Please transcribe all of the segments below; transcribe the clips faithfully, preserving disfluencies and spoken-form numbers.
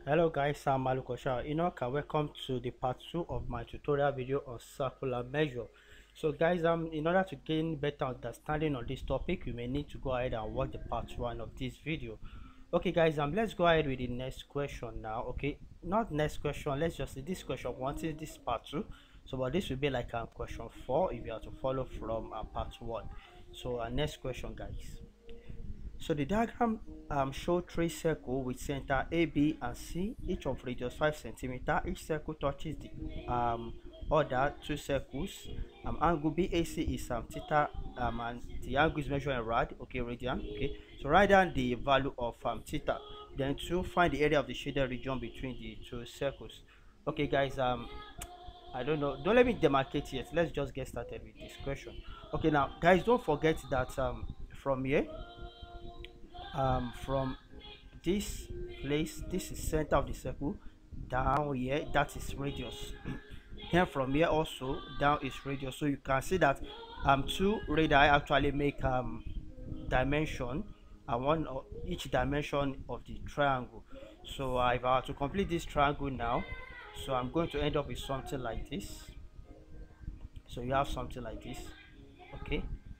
Hello guys, I'm Malukosha. Enoka, welcome to the part two of my tutorial video on circular measure. So guys, um, in order to gain better understanding on this topic, you may need to go ahead and watch the part one of this video. Okay guys, um, let's go ahead with the next question now. Okay, not next question, let's just see this question one is this part two. So but this will be like um, question four if you have to follow from uh, part one. So our uh, next question guys. So the diagram um, show three circles with center A, B, and C, each of radius five centimeter. Each circle touches the um, other two circles. Um, angle B A C is um, theta, um, and the angle is measured in rad. Okay, radian. Okay, so write down the value of um, theta. Then to find the area of the shaded region between the two circles. Okay, guys. Um, I don't know. Don't let me demarcate yet. Let's just get started with this question. Okay, now guys, don't forget that um, from here um from this place, this is center of the circle, down here that is radius. Then from here also down is radius, so you can see that um two radii actually make um dimension, and one of each dimension of the triangle. So uh, if I were to complete this triangle now, so I'm going to end up with something like this. So you have something like this, okay,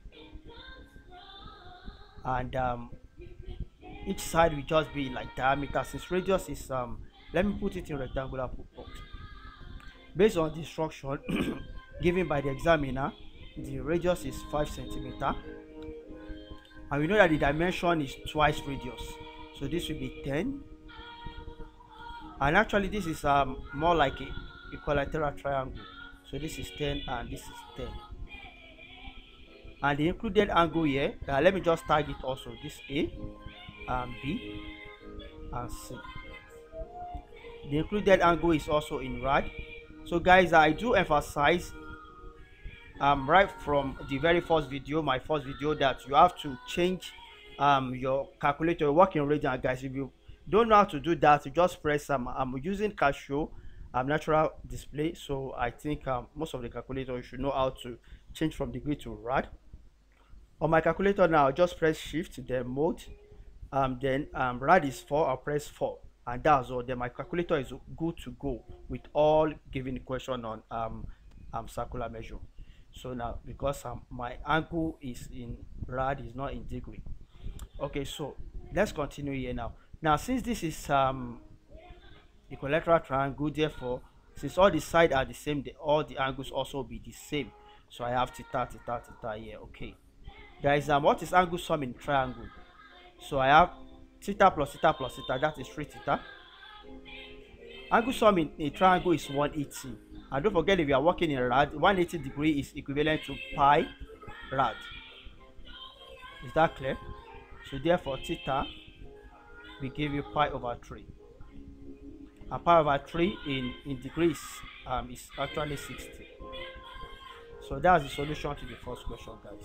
and um each side will just be like diameter. Since radius is um let me put it in rectangular box. Based on the instruction given by the examiner, the radius is five centimeter, and we know that the dimension is twice radius, so this will be ten. And actually this is um more like a equilateral triangle, so this is ten and this is ten. And the included angle here, uh, let me just tag it also, this A and B and C. The included angle is also in rad. So guys, I do emphasize um right from the very first video, my first video, that you have to change um your calculator, work in radian. Guys, if you don't know how to do that, you just press um I'm using Casio um natural display, so I think um most of the calculator you should know how to change from degree to rad. On my calculator now, just press shift then mode, um then um rad is four, I'll press four, and that's all. Then my calculator is good to go with all given question on um um circular measure. So now, because um, my angle is in rad, is not in degree. Okay, so let's continue here now. Now since this is um equilateral triangle, therefore since all the sides are the same, the, all the angles also be the same. So I have theta, theta, theta here. Okay guys, um what is angle sum in triangle? So I have theta plus theta plus theta, that is three theta. Angle sum in a triangle is one eighty, and don't forget, if you are working in rad, one eighty degree is equivalent to pi rad. Is that clear? So therefore theta will give you pi over three, and pi over three in in degrees um is actually sixty. So that's the solution to the first question, guys.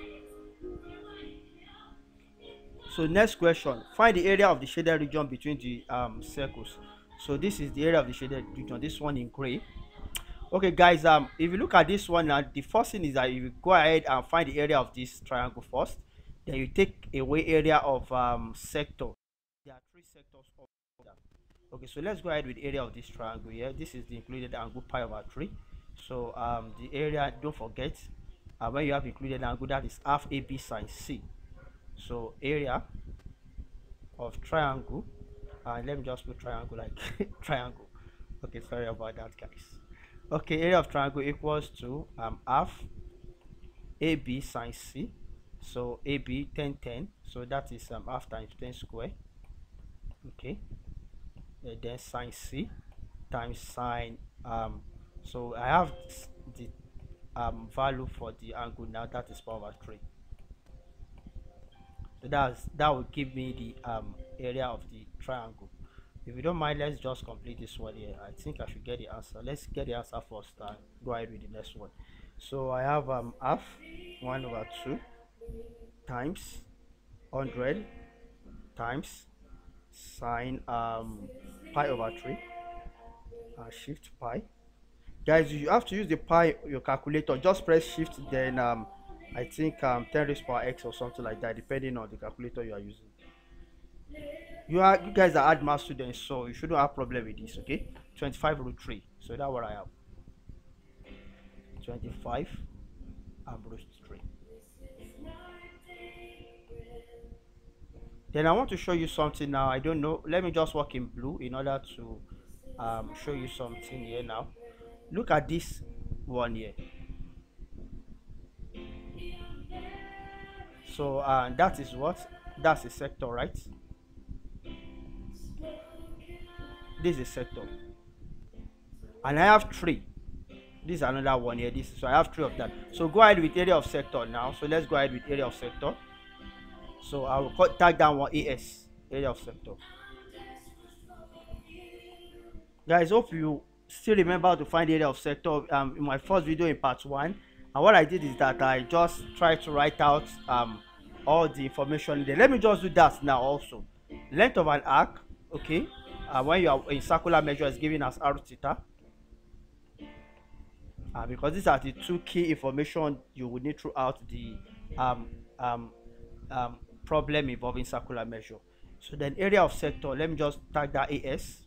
So next question, find the area of the shaded region between the um circles. So this is the area of the shaded region, this one in gray. Okay guys, um if you look at this one now, the first thing is that you go ahead and find the area of this triangle first, then you take away area of um sector. There are three sectors of that. Okay, so let's go ahead with area of this triangle here. This is the included angle pi over three. So um the area, don't forget, uh, when you have included angle, that is half A B sine C. So area of triangle, and uh, let me just put triangle like triangle. Okay, sorry about that, guys. Okay, area of triangle equals to um half A B sine C. So A B ten ten, so that is um half times ten square. Okay, and then sine C times sine um so I have the um value for the angle now, that is pi over three. So that's that will give me the um area of the triangle. If you don't mind, let's just complete this one here. I think I should get the answer. Let's get the answer first and go ahead with the next one. So I have um half one over two times one hundred times sine um pi over three, and shift pi. Guys, you have to use the pi your calculator. Just press shift, then um I think um ten raised power x or something like that, depending on the calculator you are using. You are you guys are hard math students, so you shouldn't have problem with this. Okay, twenty-five root three. So that's what I have. twenty-five and root three. Then I want to show you something now. I don't know. Let me just work in blue in order to um, show you something here now. Look at this one here. So uh, that is what? That's a sector, right? This is a sector. And I have three. This is another one here. This so I have three of that. So go ahead with area of sector now. So let's go ahead with area of sector. So I will cut, tag down one A S, area of sector. Guys, hope you still remember to find the area of sector. Um, in my first video in part one, and what I did is that I just tried to write out um all the information there. Let me just do that now also. Length of an arc, okay. Uh, when you are in circular measure is given as r theta. Uh, because these are the two key information you will need throughout the um um um problem involving circular measure. So then area of sector, let me just tag that A S,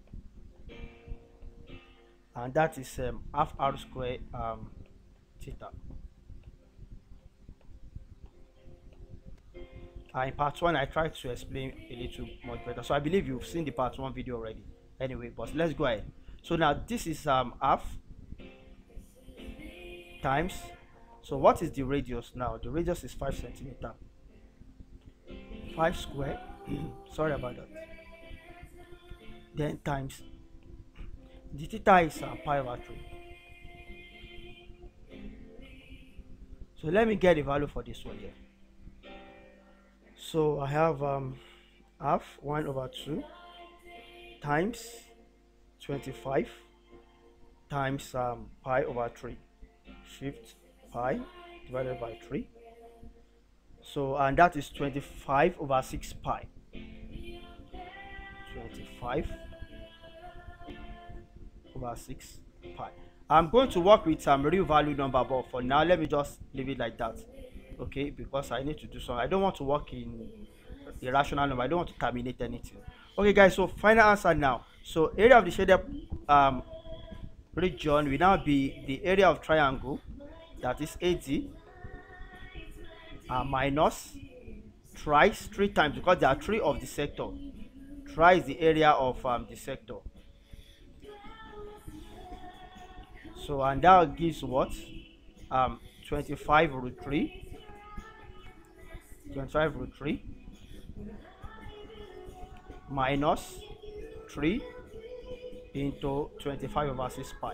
and that is um, half r square um, theta. Uh, in part one I tried to explain a little much better, so I believe you've seen the part one video already anyway, but let's go ahead. So now this is um half times, so what is the radius now? The radius is five centimeter. Five square sorry about that. Then times the theta is uh, pi over three. So let me get the value for this one here. So I have um half one over two times twenty-five times um pi over three. Shift pi divided by three. So and that is twenty-five over six pi. twenty-five over six pi. I'm going to work with some real value number, but for now let me just leave it like that. Okay, because I need to do something. I don't want to work in irrational number. I don't want to terminate anything. Okay guys, so final answer now. So area of the shaded um region will now be the area of triangle, that is A D, uh, minus thrice three times, because there are three of the sector, thrice the area of um, the sector. So and that gives what? Um, twenty-five root three. twenty-five root three minus three into twenty-five over six pi.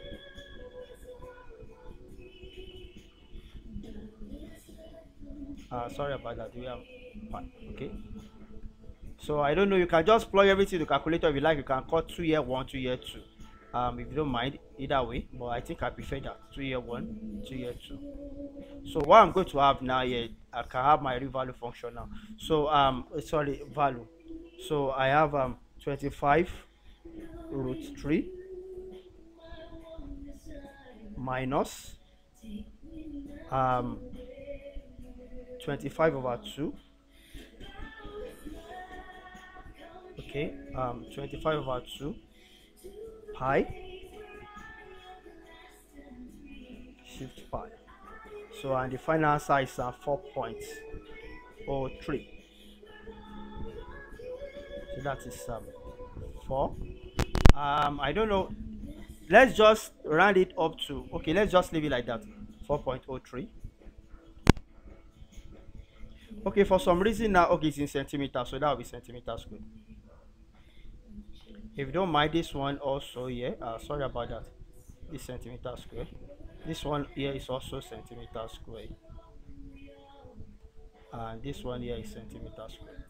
Uh, sorry about that. We have pi. Okay. So I don't know. You can just plug everything to the calculator if you like. You can cut two year one, two year two. Um, if you don't mind, either way. But I think I prefer that two year one, two year two. So what I'm going to have now here, I can have my real value function now. So um, sorry, value. So I have um twenty-five root three minus um twenty-five over two. Okay, um twenty-five over two pi shift pi. So and the final answer is uh, four point zero three. So that is um four. Um I don't know. Let's just round it up to, okay, let's just leave it like that. four point zero three. Okay, for some reason now, okay, it's in centimeters, so that will be centimeter squared. If you don't mind, this one also here, uh, sorry about that, this centimeter square. This one here is also centimeter square, and this one here is centimeter square.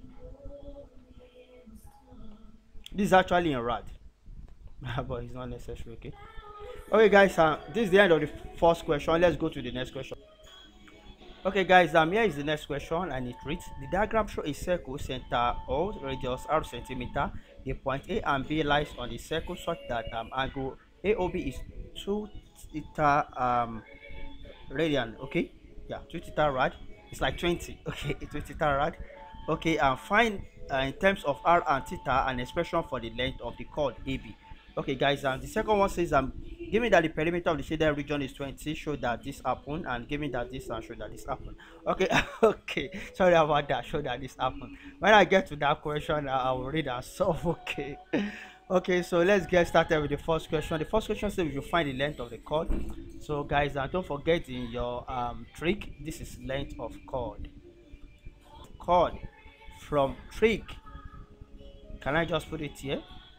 This is actually in rad, but it's not necessary. Okay, okay guys, uh, this is the end of the first question. Let's go to the next question. Okay guys, um here is the next question, and it reads: the diagram shows a circle center or radius r centimeter. The point A and B lies on the circle such that um angle A O B is two theta um radian. Okay, yeah, two theta rad. It's like twenty. Okay, two theta rad. Okay, and find uh, in terms of r and theta an expression for the length of the chord A B. Okay guys, and the second one says um given that the perimeter of the shaded region is twenty, show that this happened, and given that this and show that this happened. Okay. Okay, sorry about that, show that this happened. When I get to that question, I, I will read and solve. Okay. Okay, so let's get started with the first question. The first question says we should find the length of the chord. So guys, and don't forget in your um trick, this is length of chord. Chord from trick. Can I just put it here?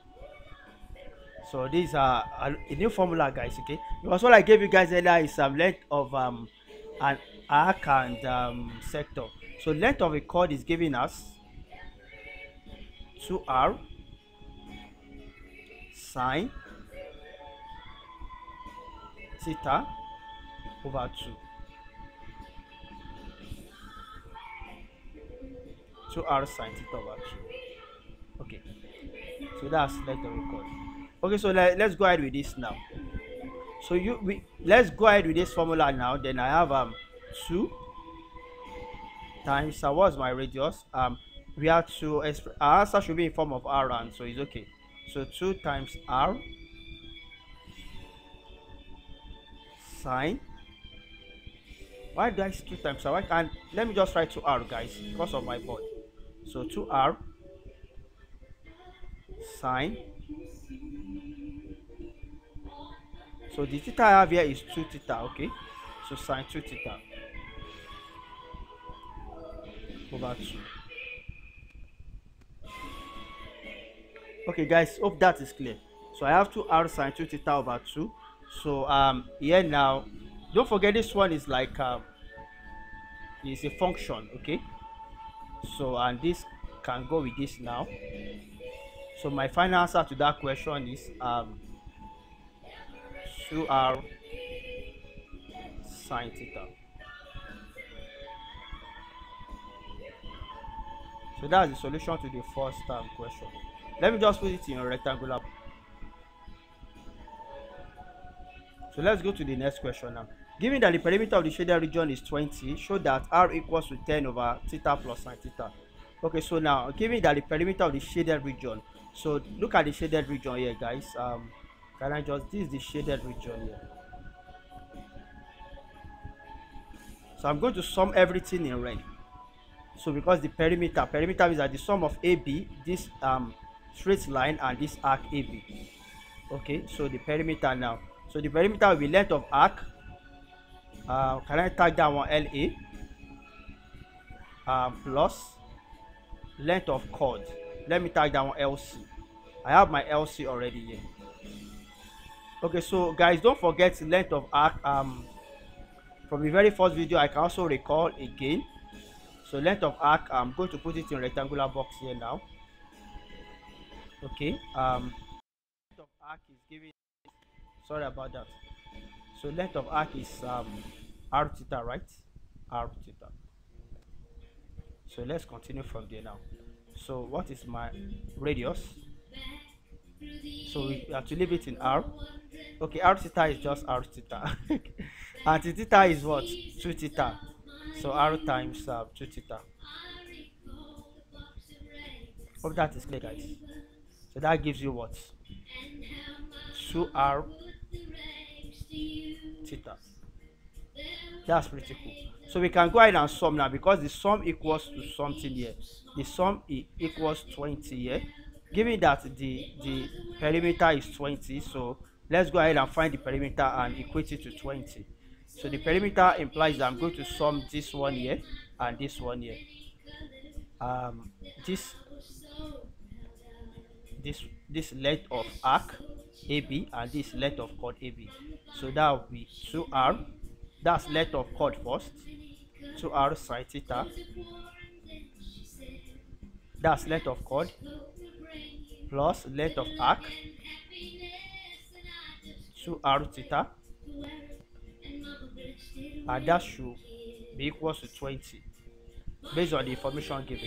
So these are a, a new formula, guys. Okay, because what I gave you guys earlier is some um, length of um an arc and um sector. So length of a chord is giving us two r sine theta over two. two r sine theta over two. Okay, so that's length of a chord. Okay, so let, let's go ahead with this now. So you we let's go ahead with this formula now. Then I have um two times uh, what's my radius? Um we have to express our answer should be in form of r, and so it's okay. So two times r sine. Why do I see two times r? Why can't let me just write two r, guys, because of my board. So two r sine. So the theta I have here is two theta. Okay, so sine two theta over two. Okay guys, hope that is clear. So I have two r sine two theta over two. So um here now, don't forget this one is like um is a function. Okay, so and this can go with this now. So my final answer to that question is um two r sine theta. So that's the solution to the first um, question. Let me just put it in a rectangular. So let's go to the next question now. Given that the perimeter of the shaded region is twenty, show that r equals to ten over theta plus sine theta. Okay, so now given that the perimeter of the shaded region, so look at the shaded region here, guys. Um, can I just this is the shaded region here. So I'm going to sum everything in red. So because the perimeter perimeter is that the sum of A B, this um straight line, and this arc A B. Okay, so the perimeter now. So the perimeter will be length of arc. Uh, can I tag that one L A? Um, plus length of chord. Let me tag that one L C. I have my L C already here. Okay, so guys, don't forget length of arc. Um, from the very first video, I can also recall again. So length of arc, I'm going to put it in rectangular box here now. Okay, um, length of arc is giving. Sorry about that. So length of arc is um r theta, right? R theta. So let's continue from there now. So what is my radius? So we have to leave it in r. Okay, r theta is just r theta. And theta is what? two theta. So r times uh, two theta. Hope that is clear, guys. So that gives you what? two r theta. That's pretty cool. So we can go ahead and sum now, because the sum equals to something here. The sum e equals twenty here. Given that the the perimeter is twenty, so let's go ahead and find the perimeter and equate it to twenty. So the perimeter implies that I'm going to sum this one here and this one here. Um, this this this length of arc A B and this length of chord A B. So that will be two r. That's length of chord first. two r sine theta. That's length of chord plus length of arc, two r theta, and that should be equal to twenty based on the information given.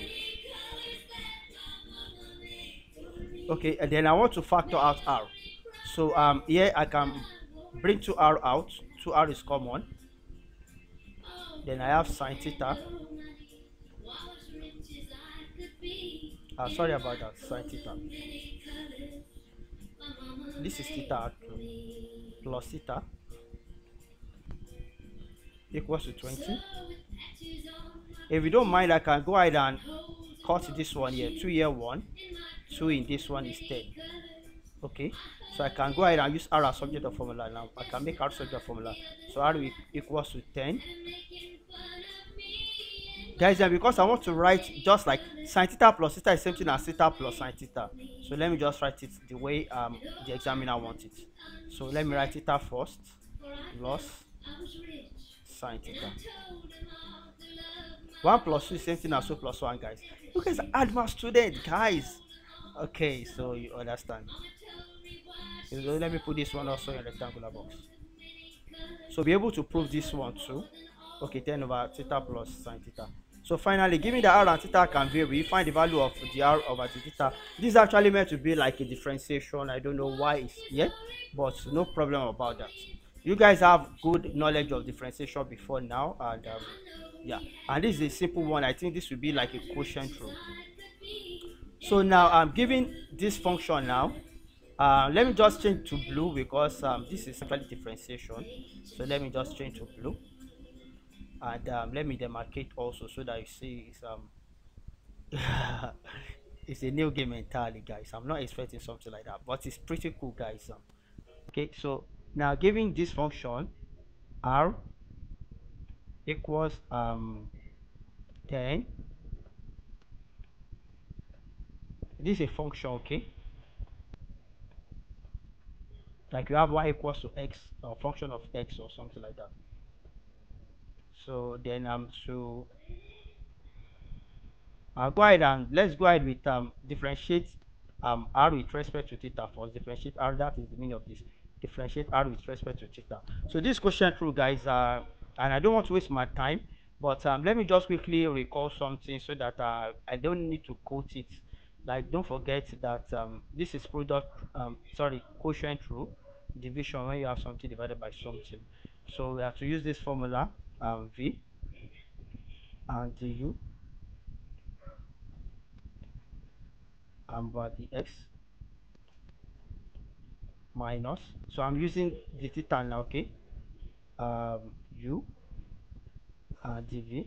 Okay, and then I want to factor out r. So um here I can bring two r out. two r is common. Then I have sine theta Uh, sorry about that, sine theta. This is theta actually, plus theta equals to twenty. If you don't mind, I can go ahead and cut this one here. two here one, two in this one is ten. Okay, so I can go ahead and use R as subject of formula now. I can make R subject of formula. So R equals to ten. Guys, and because I want to write just like sine theta plus theta is same thing as theta plus sine theta. So let me just write it the way um the examiner wants it. So let me write theta first plus sine theta. one plus two is same thing as two plus one, guys. You guys are advanced students, guys. Okay, so you understand. So let me put this one also in a rectangular box. So be able to prove this one too. Okay, ten over theta plus sine theta. So finally, given that r and theta can vary, we find the value of the r over the theta. This is actually meant to be like a differentiation. I don't know why it's here, but no problem about that. You guys have good knowledge of differentiation before now, and um, yeah, and this is a simple one. I think this will be like a quotient rule. So now I'm giving this function now. Uh, let me just change to blue because um, this is actually differentiation. So let me just change to blue. And um, let me demarcate also so that you see it's um it's a new game entirely, guys. I'm not expecting something like that, but it's pretty cool, guys. Um, okay, so now giving this function r equals um ten. This is a function, okay, like you have y equals to x, or function of x or something like that. So then um so I'll go ahead and let's go ahead with um differentiate um r with respect to theta first. Differentiate r, that is the meaning of this. Differentiate r with respect to theta. So this question through, guys, uh and I don't want to waste my time, but um let me just quickly recall something so that uh, I don't need to quote it. Like, don't forget that um this is product um sorry quotient rule, division when you have something divided by something. So we have to use this formula, um v and du over the x minus, so I'm using the theta now, okay, um u and dv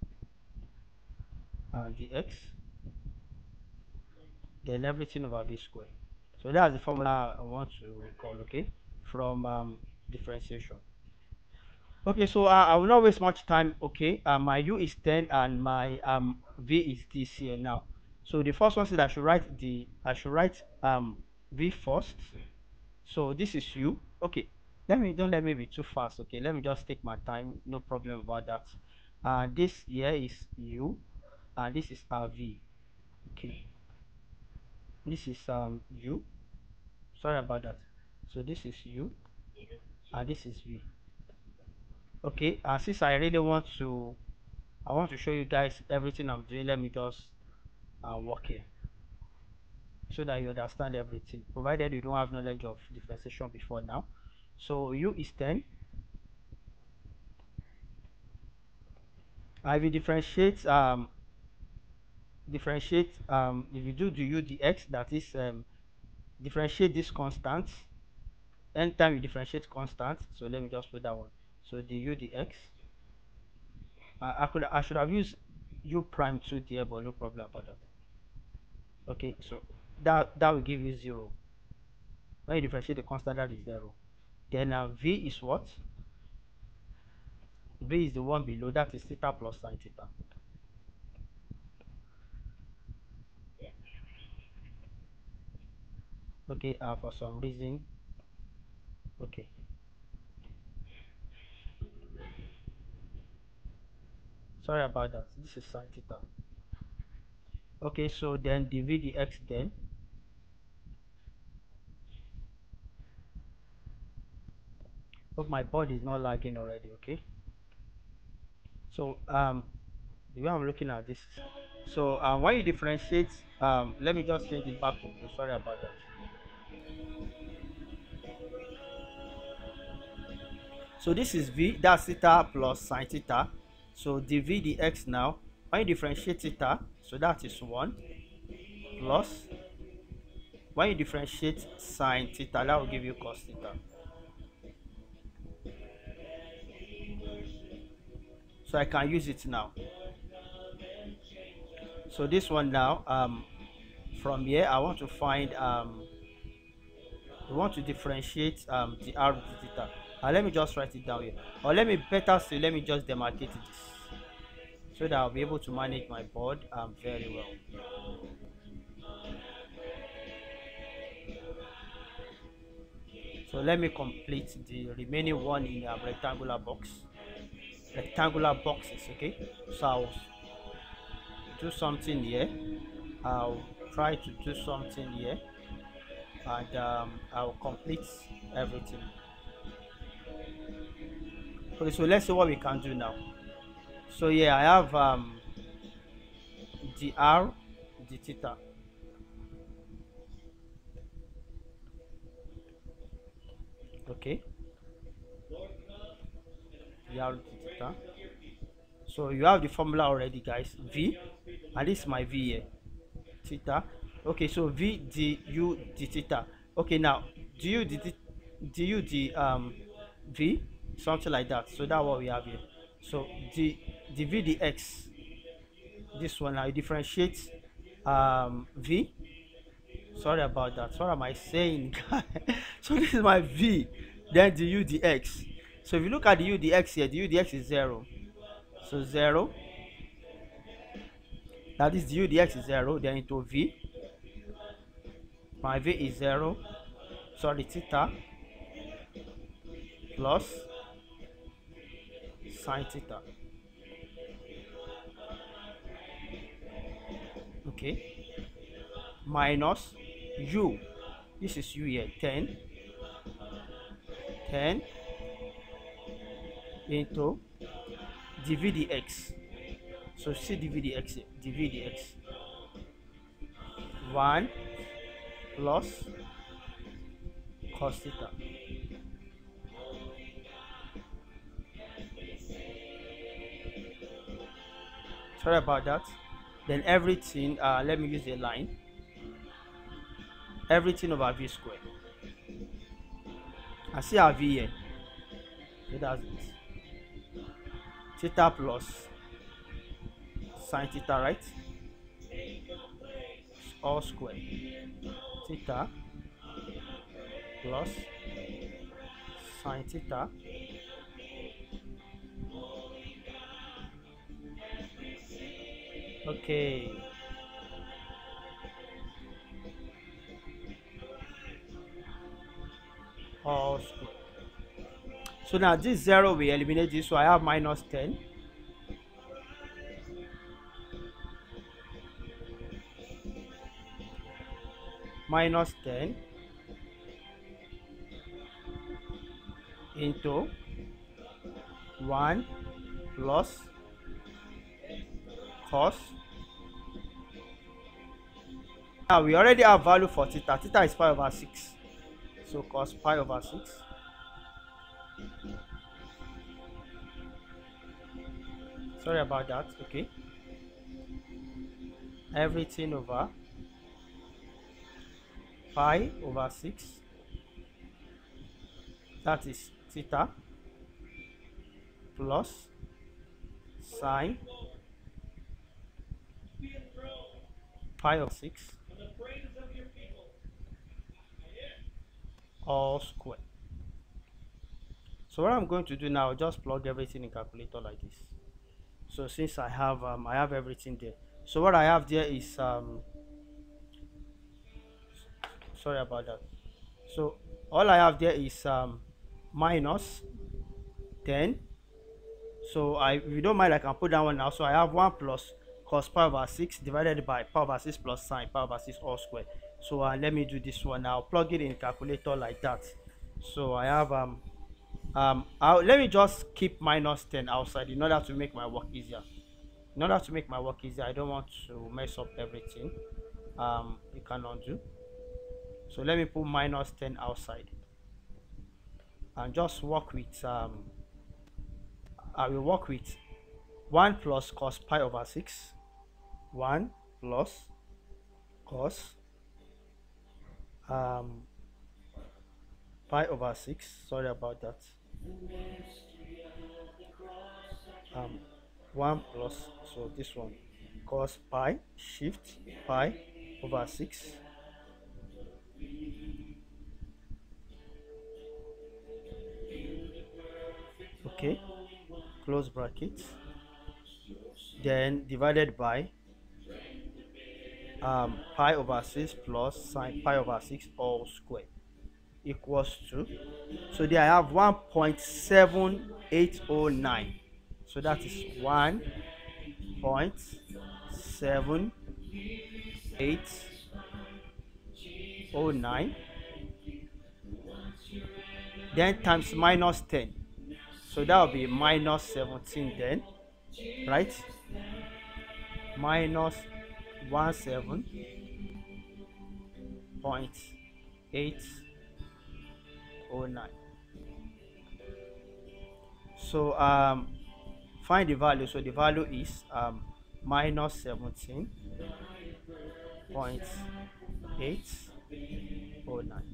and dx, then everything over v square. So that's the formula I want to recall, okay, from um differentiation. Okay, so uh, I will not waste much time. Okay, uh, my u is ten and my um v is this here now. So the first one is that I should write the I should write um v first. So this is u. Okay, let me don't let me be too fast. Okay, let me just take my time, no problem about that. And uh, this here is u and this is our v. Okay, this is um u, sorry about that. So this is u and this is v. Okay, and uh, since I really want to I want to show you guys everything I'm doing, let me just uh, work here so that you understand everything, provided you don't have knowledge of differentiation before now. So u is ten. I will differentiate um differentiate um if you do the u dx, that is um differentiate this constant. Anytime you differentiate constant, so let me just put that one. So the u dx, uh, I could I should have used u prime two there, but no problem about that. Okay, so that that will give you zero. When you differentiate the constant, that is zero. Then uh, v is what? V is the one below, that is theta plus sine theta. Okay, uh, for some reason, okay. Sorry about that. This is sine theta. Okay, so then dv dx then. Hope my board is not lagging already, okay? So um the way I'm looking at this, so uh, when you differentiate, um let me just change it back to blue. Sorry about that. So this is v, that's theta plus sine theta. So dv dx now, when you differentiate theta, so that is one. plus, when you differentiate sine theta, that will give you cos theta. So I can use it now. So this one now, um from here I want to find um we want to differentiate um the r with the theta. Uh, let me just write it down here, or let me better say let me just demarcate this so that I'll be able to manage my board um very well. So let me complete the remaining one in a rectangular box rectangular boxes. Okay, so I'll do something here, I'll try to do something here, and um, I'll complete everything. Okay, so let's see what we can do now. So yeah, I have um, the r, the theta. Okay, the r, the theta. So you have the formula already, guys. V, and this is my v here, theta. Okay, so v d u d theta. Okay, now du d du d um v, something like that. So that's what we have here. So the the v dx, this one I differentiate um v. Sorry about that. What am I saying? So this is my v, then the u dx. So if you look at the u dx here, the u dx is zero. So zero. Now this the u dx is zero, then into v. My v is zero. Sorry, theta plus sine theta. Okay, minus u, this is u here, ten ten into dv dx. So see dv dx, dv dx, one plus cos theta. Sorry about that. Then everything, uh, let me use a line, everything over v squared. I see our v here, so that's it. Theta plus sine theta, right? All squared. Theta plus sine theta okay. All squared. So now this zero we eliminate this, so I have minus ten minus ten into one plus cos. Now we already have value for theta. Theta is pi over six, so cos pi over six sorry about that. Okay, everything over pi over six, that is theta plus sine pi over six all square. So what I'm going to do now, just plug everything in calculator like this. So since I have um, I have everything there, so what I have there is um sorry about that. So all I have there is um minus ten. So I, if you don't mind, I can put that one now. So I have one plus cos pi over six divided by pi over six plus sine pi over six all square. So uh, let me do this one now, plug it in calculator like that. So I have um um I'll, let me just keep minus ten outside in order to make my work easier. In order to make my work easier, I don't want to mess up everything. Um you can undo. So let me put minus ten outside and just work with um I will work with one plus cos pi over six, one plus cos um pi over six, sorry about that, um one plus, so this one, cos pi shift pi over six, okay, close bracket, then divided by um pi over six plus sine pi over six all square equals to, so there I have one point seven eight zero nine, so that is one point seven eight zero nine, then times minus ten, so that will be minus seventeen then, right, minus one seven point eight zero nine. So um find the value, so the value is um minus seventeen point eight zero nine.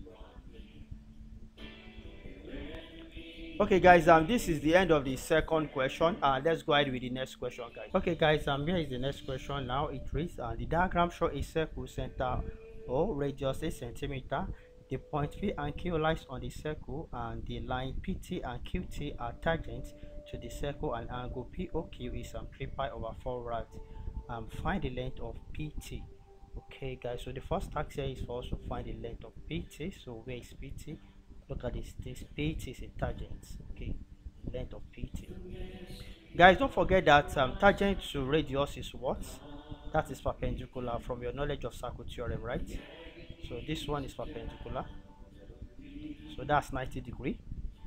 Okay guys, um this is the end of the second question, and uh, let's go ahead with the next question, guys. Okay guys, um here is the next question. Now it reads, uh, the diagram shows a circle center or radius eight centimeter. The point P and Q lies on the circle, and the line P T and Q T are tangent to the circle, and angle P O Q is um, three pi over four rad. Um, find the length of P T. Okay guys, so the first task here is for us to find the length of P T. So where is P T? Look at this, this P T is a tangent. Okay, length of P T. Guys, don't forget that um, tangent to radius is what? That is perpendicular, from your knowledge of circle theorem, right? So this one is perpendicular, so that's ninety degree.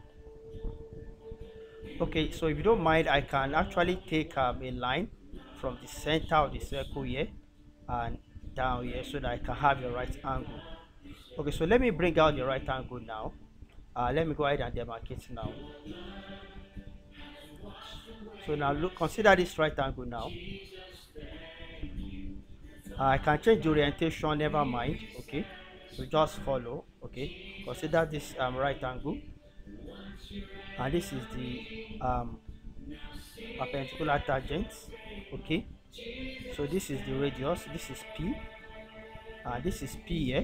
Okay, so if you don't mind, I can actually take um, a line from the center of the circle here and down here, so that I can have a right angle. Okay, so let me bring out the right angle now. Uh, let me go ahead and demarcate now. So now look, consider this right angle now. uh, I can change the orientation, never mind. Okay, so just follow. Okay, consider this um, right angle, and this is the um, perpendicular tangent. Okay, so this is the radius, this is P, and this is P here.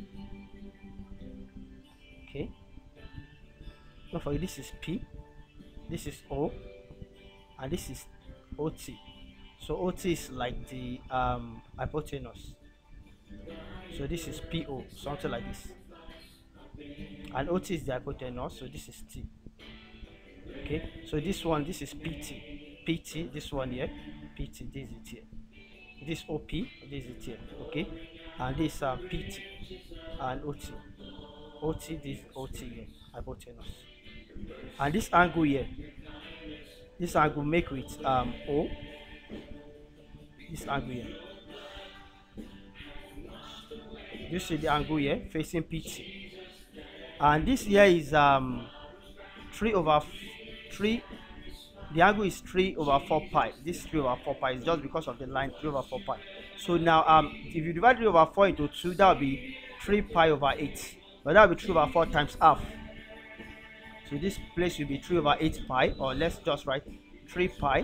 Okay, don't forget, this is P, this is O, and this is O T. So O T is like the um, hypotenuse, so this is P O, something like this, and O T is the hypotenuse, so this is T. Okay, so this one, this is P T, P T, this one here, P T, this is it here, this O P, this is it here. Okay, and this um, P T and O T, O T, this O T here, hypotenuse, and this angle here, this angle make with um, O, this angle here, you see the angle here facing P T, and this here is um three over three, the angle is three over four pi. This is three over four pi, is just because of the line three over four pi. So now um if you divide three over four into two, that will be three pi over eight, but that will be three over four times half, so this place will be three over eight pi, or let's just write three pi,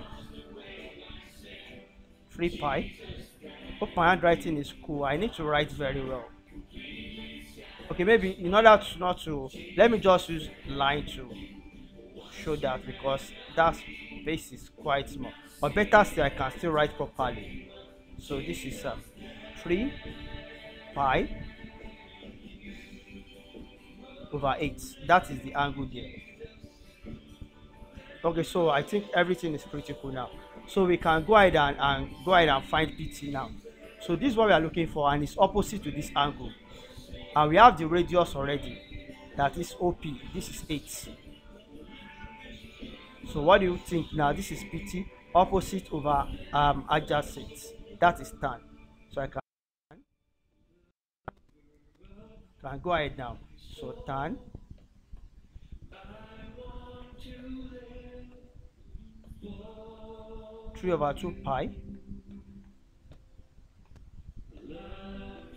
three pi. Hope my handwriting is cool, I need to write very well. Okay, maybe in order to not to, let me just use line to show that, because that base is quite small, or better still, I can still write properly. So this is um, three pi over eight, that is the angle there. Okay, so I think everything is pretty cool now, so we can go ahead and, and go ahead and find P T now. So this is what we are looking for, and it's opposite to this angle, and we have the radius already, that is O P, this is eight. So what do you think now? This is P T, opposite over um, adjacent, that is tan. So I can, can go ahead now. So tan three over two pi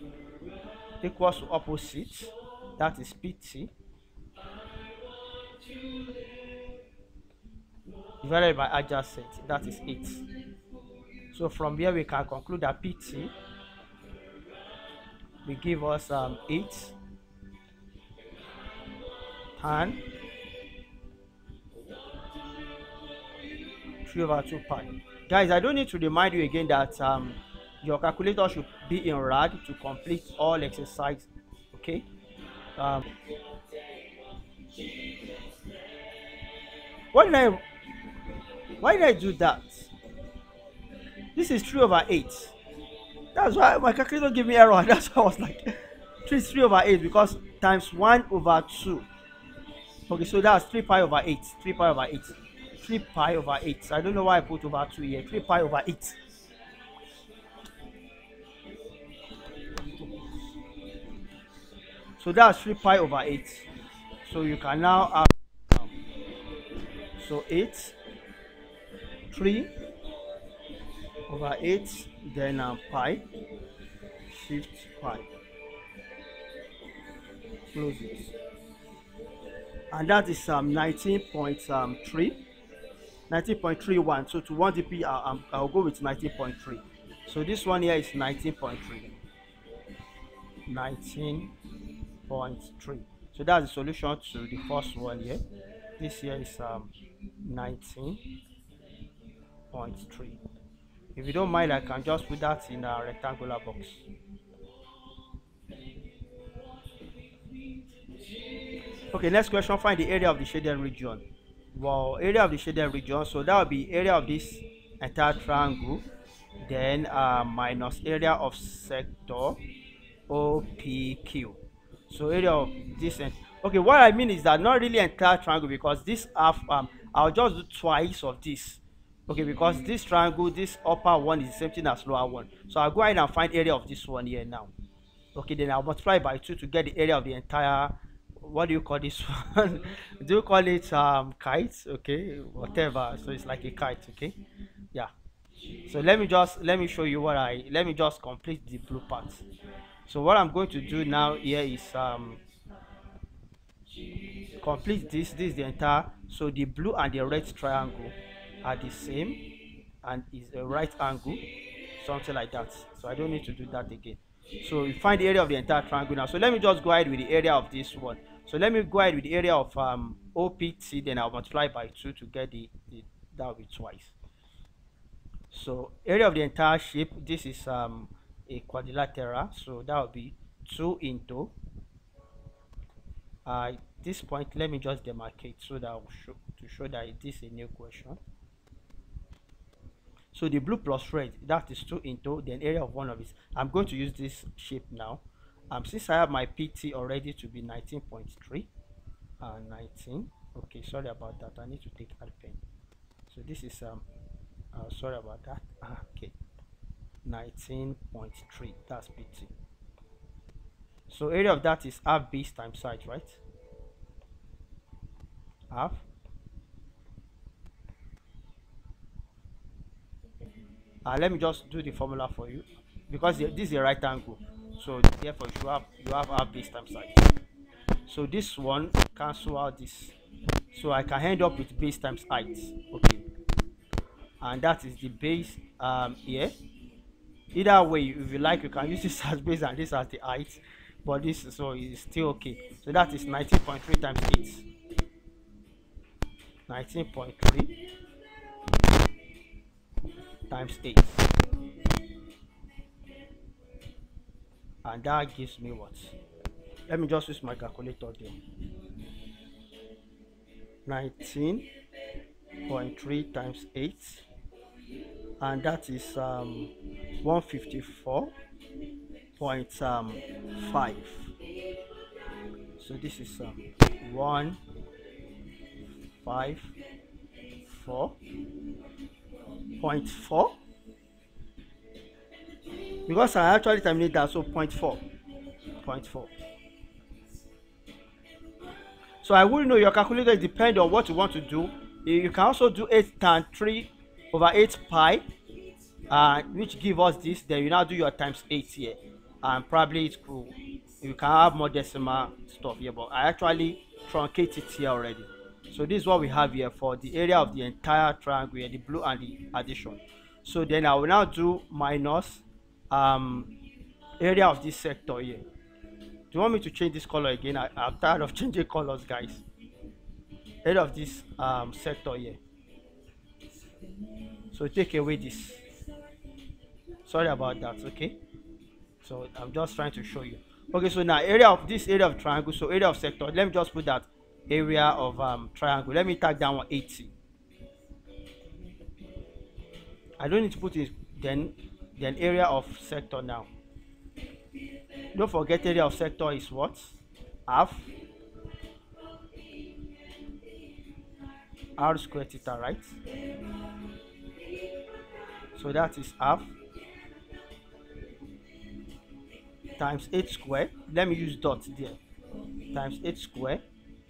equals to opposite, that is P T, divided by adjacent, that is eight. So from here we can conclude that P T will give us um, eight tan three over two pi. Guys, I don't need to remind you again that um, your calculator should be in rad to complete all exercise. Okay. Um, why did I why did I do that? This is three over eight. That's why my calculator gave me error. That's why I was like three three over eight, because times one over two. Okay, so that's three pi over eight. three pi over eight. three pi over eight. I don't know why I put over two here. three pi over eight. So that's three pi over eight. So you can now add um, so eight, three over eight, then um, pi, shift pi, close it, and that is um nineteen point three, nineteen point three one. So to one D P, I'll, um, I'll go with nineteen point three. So this one here is nineteen point three, nineteen point three. So that's the solution to the first one here. This here is um nineteen point three. If you don't mind, I can just put that in a rectangular box. Okay, next question, find the area of the shaded region. Well, area of the shaded region, so that will be area of this entire triangle, then uh, minus area of sector O P Q. So area of this, okay, what I mean is that not really entire triangle, because this half, um, I'll just do twice of this. Okay, because this triangle, this upper one is the same thing as lower one. So I'll go ahead and find area of this one here now. Okay, then I'll multiply by two to get the area of the entire, what do you call this one? Do you call it um kites? Okay, whatever. So it's like a kite. Okay, yeah. So let me just let me show you what I let me just complete the blue part. So what I'm going to do now here is um complete this. This is the entire. So the blue and the red triangle are the same, and is a right angle, something like that. So I don't need to do that again. So we find the area of the entire triangle now. So let me just go ahead with the area of this one. So let me go ahead with the area of um O P T, then I'll multiply by two to get the, the that will be twice. So area of the entire shape, this is um a quadrilateral, so that will be two into uh this point. Let me just demarcate so that I'll show to show that this is a new question. So the blue plus red, that is two into then area of one of it. I'm going to use this shape now. Um, since I have my P T already to be nineteen point three, uh, nineteen. Okay, sorry about that. I need to take that pen. So this is um, uh, sorry about that. Ah, okay, nineteen point three. That's P T. So area of that is half base times height, right? Half. Uh, let me just do the formula for you, because this is a right angle, so therefore you have you have half base times height. So this one cancel out this, so I can end up with base times height. Okay, and that is the base um here. Either way, if you like, you can use this as base and this as the height, but this so is still okay. So that is nineteen point three times eight. nineteen point three times eight, and that gives me what? Let me just use my calculator there. nineteen point three times eight, and that is um one fifty-four point five. So this is um one five four point four, because I actually terminate that, so point four point four. So I wouldn't know, your calculator depends on what you want to do. You can also do eight times three over eight pi, uh, which give us this. Then you now do your times eight here. and probably it could, you can have more decimal stuff here, but I actually truncate it here already. So this is what we have here for the area of the entire triangle here, the blue and the addition. So then I will now do minus um area of this sector here. Do you want me to change this color again? I, I'm tired of changing colors, guys. Area of this um sector here. So take away this. Sorry about that. Okay, so I'm just trying to show you. Okay, so now area of this area of triangle, so area of sector, let me just put that area of um triangle. Let me tag down one eighty. I don't need to put it then then area of sector now. Don't forget area of sector is what? Half r squared theta, right? So that is half times eight square. Let me use dot there. Times eight square.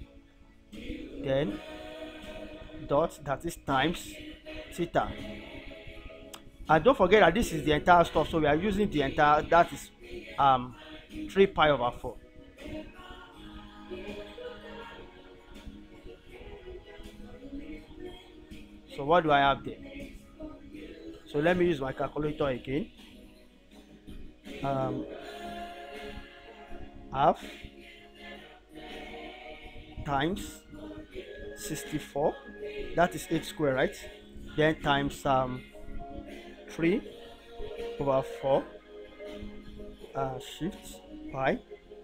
Then dot, that is times theta. And don't forget that this is the entire stuff, so we are using the entire, that is um three pi over four. So what do I have there? So let me use my calculator again. Um, half times sixty-four, that is eight square, right? Then times um three over four, uh, shift pi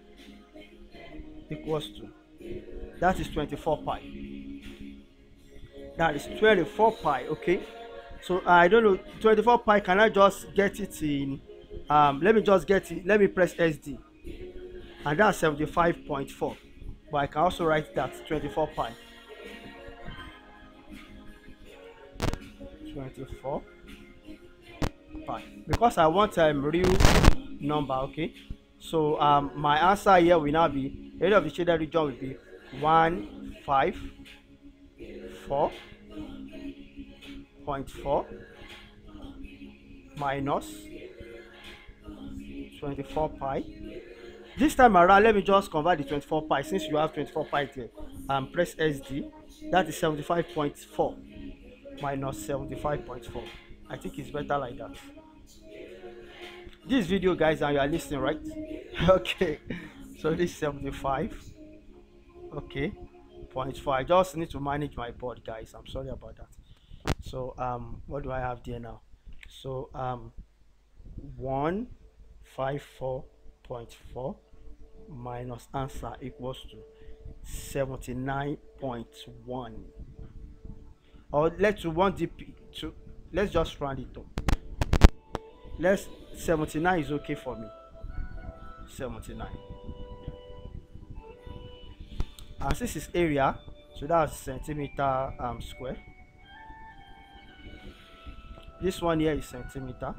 equals to, that is twenty-four pi. That is twenty-four pi. Okay, so I don't know, twenty-four pi, can I just get it in um let me just get it, let me press S D, and that's seventy-five point four, but I can also write that twenty-four pi, twenty-four pi, because I want a um, real number. Okay, so um my answer here will now be, area of the shaded region will be one five four point four minus twenty-four pi. This time around, let me just convert the twenty-four pi, since you have twenty-four pi there, and press S D. That is seventy-five point four minus seventy-five point four. I think it's better like that. This video, guys, and you are listening, right? Okay, so this is seventy-five, okay, point four. I just need to manage my board, guys. I'm sorry about that. So um what do I have there now? So um one fifty-four point four minus answer equals to seventy-nine point one, or let's do one D P to, let's just round it up. Let's, seventy-nine is okay for me. seventy-nine, and this is area, so that's centimeter um square. This one here is centimeter.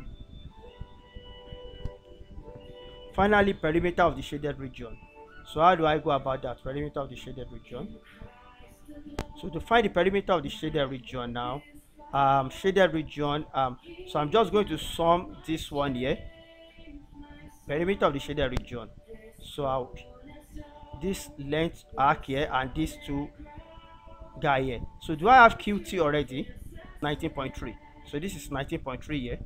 Finally, perimeter of the shaded region. So how do I go about that? Perimeter of the shaded region. So to find the perimeter of the shaded region now, um shaded region, um so I'm just going to sum this one here, perimeter of the shaded region. So I'll, this length arc here and these two guy here. So do I have Q T already? nineteen point three. So this is nineteen point three here.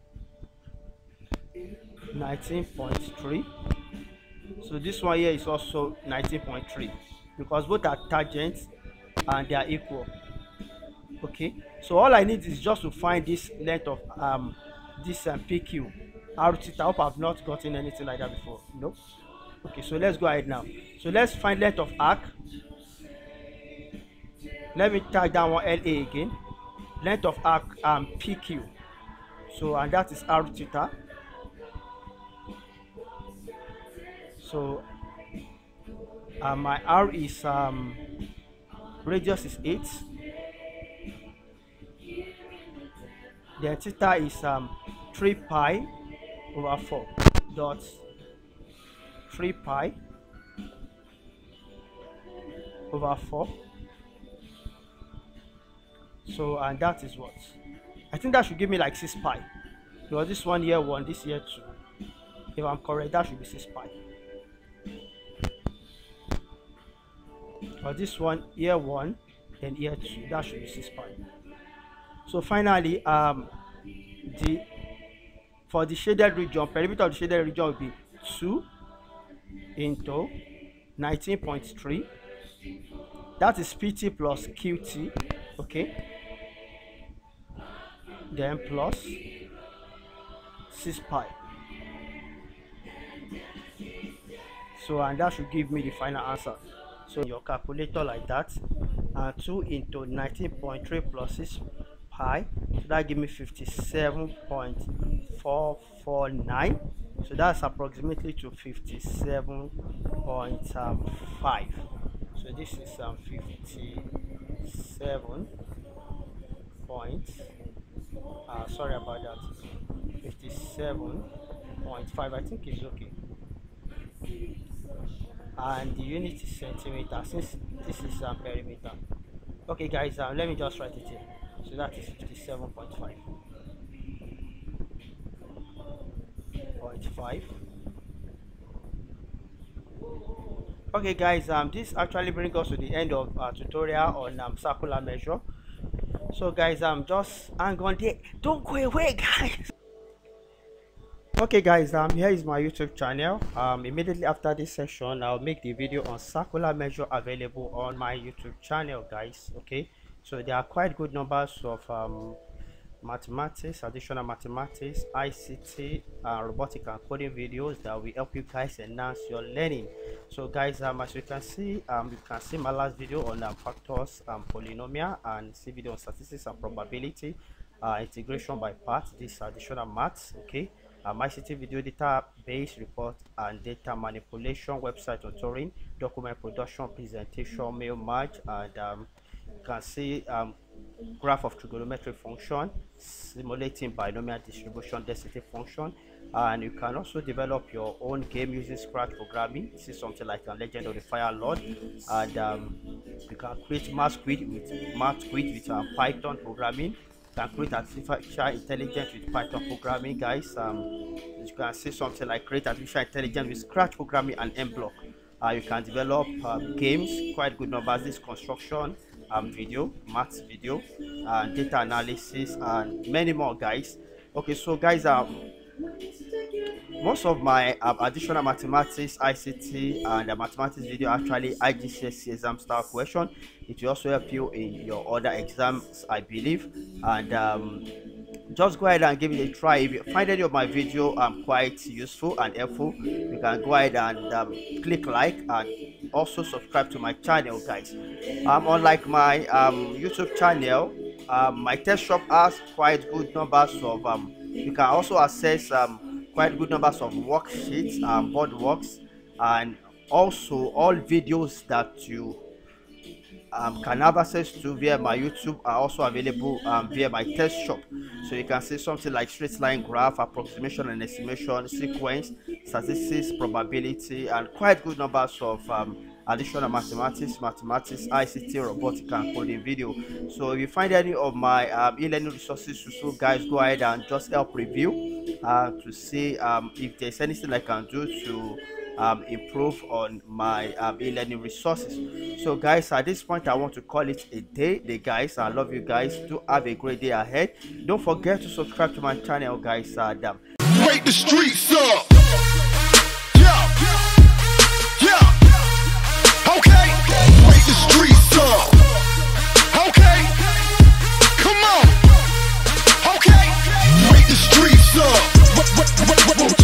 nineteen point three. So this one here is also nineteen point three, because both are tangents and they are equal. Okay, so all I need is just to find this length of um this um, P Q. R theta. I hope I've not gotten anything like that before. No. Okay, so let's go ahead now. So let's find length of arc. Let me tag down one L A again. Length of arc um P Q. So and that is R theta. So uh, my R is um radius is eight. Then theta is um three pi over four dot three pi over four. So and that is what, I think that should give me like six pi, because this one here one, this here two. If I'm correct, that should be six pi. Or this one, year one, then year two, that should be six pi. So finally, um, the for the shaded region, perimeter of the shaded region will be two into nineteen point three. That is P T plus Q T, okay? Then plus six pi. So, and that should give me the final answer. So your calculator like that, and two into nineteen point three plus six pi, so that give me fifty-seven point four four nine. So that's approximately to fifty-seven point five. So this is um fifty-seven point uh sorry about that, fifty-seven point five. I think it's okay. And the unit is centimeter, since this is a um, perimeter. Okay guys, um, let me just write it here. So that is fifty-seven point five point five. Okay guys, um this actually brings us to the end of our tutorial on um, circular measure. So guys, um just hang on there, don't go away guys. Okay guys, um here is my YouTube channel. Um immediately after this session, I'll make the video on circular measure available on my YouTube channel guys. Okay, so there are quite good numbers of um mathematics, additional mathematics, I C T, uh, robotic and coding videos that will help you guys enhance your learning. So guys, um as you can see, um you can see my last video on um, factors and polynomial, and see video on statistics and probability, uh, integration by parts, this additional maths. Okay, um, I C T video, database report and data manipulation, website authoring, document production, presentation, mail merge, and um, you can see um, graph of trigonometric function, simulating binomial distribution density function, and you can also develop your own game using Scratch programming. This is something like a Legend of the Fire Lord, and um, you can create math quiz with math quiz with um, Python programming. You can create artificial intelligence with Python programming, guys. Um, you can see something like create artificial intelligence with Scratch programming and M block. Uh, you can develop um, games, quite good numbers, this construction um, video, maths video, uh, data analysis, and many more guys. Okay, so guys, um, most of my um, additional mathematics, I C T, and uh, mathematics video actually I G C S E exam style question. It will also help you in your other exams, I believe. And um, just go ahead and give it a try. If you find any of my video um quite useful and helpful, you can go ahead and um, click like and also subscribe to my channel, guys. Um unlike my um YouTube channel, um my test shop has quite good numbers of um you can also access um quite good numbers of worksheets and um, board works, and also all videos that you Um, can have access to via my YouTube are also available um, via my test shop. So you can see something like straight line graph, approximation and estimation, sequence, statistics, probability, and quite good numbers of um, additional mathematics, mathematics, I C T, robotic and coding video. So if you find any of my um, e-learning resources useful, guys, go ahead and just help review uh, to see um, if there's anything I can do to Um, improve on my um, e-learning resources. So guys, at this point I want to call it a day. The guys, I love you guys. Do have a great day ahead. Don't forget to subscribe to my channel, guys. Uh, damn. Wake the streets up. Yeah, yeah. Okay, wake the streets up. Okay, come on. Okay, wake the streets up.